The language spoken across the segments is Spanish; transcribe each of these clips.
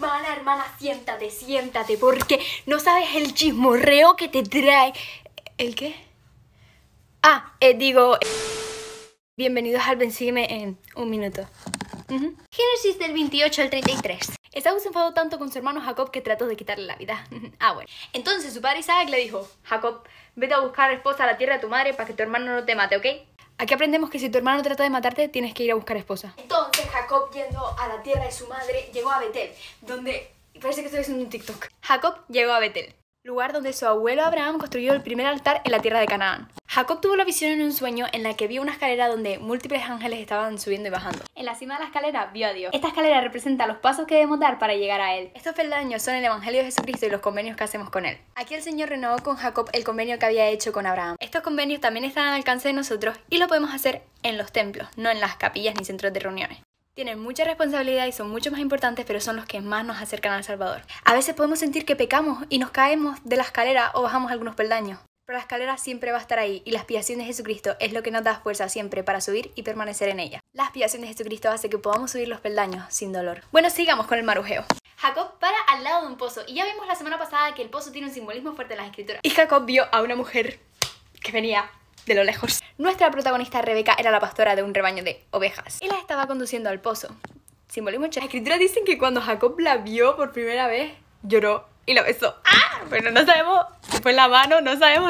Hermana, siéntate, siéntate, porque no sabes el chismorreo que te trae. ¿El qué? Bienvenidos al Vencime en un minuto. Génesis del 28 al 33. Esaú se enfadó tanto con su hermano Jacob que trató de quitarle la vida. Bueno. Entonces su padre Isaac le dijo: Jacob, vete a buscar esposa a la tierra de tu madre para que tu hermano no te mate, ¿ok? Aquí aprendemos que si tu hermano trata de matarte, tienes que ir a buscar esposa. Entonces Jacob, yendo a la tierra de su madre, llegó a Betel, donde... Parece que estoy haciendo un TikTok. Jacob llegó a Betel, lugar donde su abuelo Abraham construyó el primer altar en la tierra de Canaán. Jacob tuvo la visión en un sueño en la que vio una escalera donde múltiples ángeles estaban subiendo y bajando. En la cima de la escalera vio a Dios. Esta escalera representa los pasos que debemos dar para llegar a Él. Estos peldaños son el Evangelio de Jesucristo y los convenios que hacemos con Él. Aquí el Señor renovó con Jacob el convenio que había hecho con Abraham. Estos convenios también están al alcance de nosotros y lo podemos hacer en los templos, no en las capillas ni centros de reuniones. Tienen mucha responsabilidad y son mucho más importantes, pero son los que más nos acercan al Salvador. A veces podemos sentir que pecamos y nos caemos de la escalera o bajamos algunos peldaños. Pero la escalera siempre va a estar ahí y la expiación de Jesucristo es lo que nos da fuerza siempre para subir y permanecer en ella. La expiación de Jesucristo hace que podamos subir los peldaños sin dolor. Bueno, sigamos con el marujeo. Jacob para al lado de un pozo y ya vimos la semana pasada que el pozo tiene un simbolismo fuerte en las escrituras. Y Jacob vio a una mujer que venía de lo lejos. Nuestra protagonista Rebeca era la pastora de un rebaño de ovejas y la estaba conduciendo al pozo. Simbolismo hecho. Las escrituras dicen que cuando Jacob la vio por primera vez, lloró y la besó. Pero no sabemos si fue en la mano, no sabemos.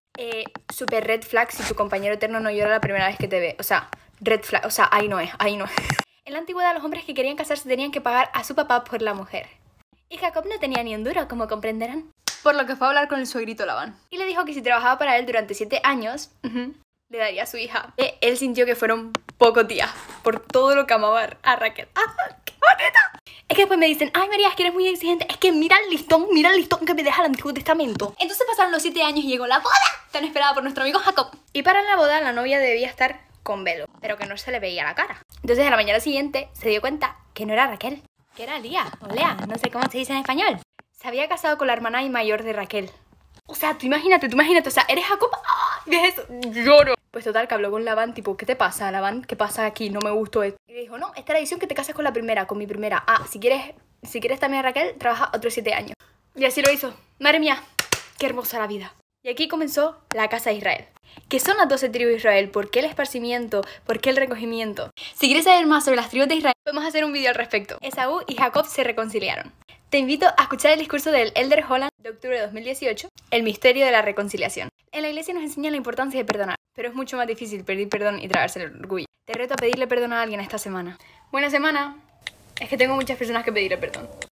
Super red flag si tu compañero eterno no llora la primera vez que te ve. O sea, red flag, o sea, ahí no es. En la antigüedad los hombres que querían casarse tenían que pagar a su papá por la mujer. Y Jacob no tenía ni un duro, como comprenderán. Por lo que fue a hablar con el suegrito Labán. Y le dijo que si trabajaba para él durante 7 años, le daría a su hija. Él sintió que fueron pocos días por todo lo que amaba a Raquel. ¡Qué bonita! Es que después me dicen: ay María, es que eres muy exigente. Es que mira el listón que me deja el Antiguo Testamento. Entonces pasaron los 7 años y llegó la boda tan esperada por nuestro amigo Jacob. Y para la boda la novia debía estar con velo, pero que no se le veía la cara. Entonces a la mañana siguiente se dio cuenta que no era Raquel, que era Lía o Lea, no sé cómo se dice en español. Se había casado con la hermana mayor de Raquel. O sea, tú imagínate, o sea, eres Jacob. ¿Ves eso? Lloro. Pues total, que habló con Labán, tipo, ¿qué te pasa, Labán? ¿Qué pasa aquí? No me gustó esto. Y le dijo: no, esta es la edición que te cases con mi primera. Si quieres también a Raquel, trabaja otros 7 años. Y así lo hizo. Madre mía, qué hermosa la vida. Y aquí comenzó la casa de Israel. ¿Qué son las 12 tribus de Israel? ¿Por qué el esparcimiento? ¿Por qué el recogimiento? Si quieres saber más sobre las tribus de Israel, podemos hacer un video al respecto. Esaú y Jacob se reconciliaron. Te invito a escuchar el discurso del Elder Holland de octubre de 2018, El misterio de la reconciliación. En la iglesia nos enseña la importancia de perdonar, pero es mucho más difícil pedir perdón y tragarse el orgullo. Te reto a pedirle perdón a alguien esta semana. Buena semana. Es que tengo muchas personas que pedirle perdón.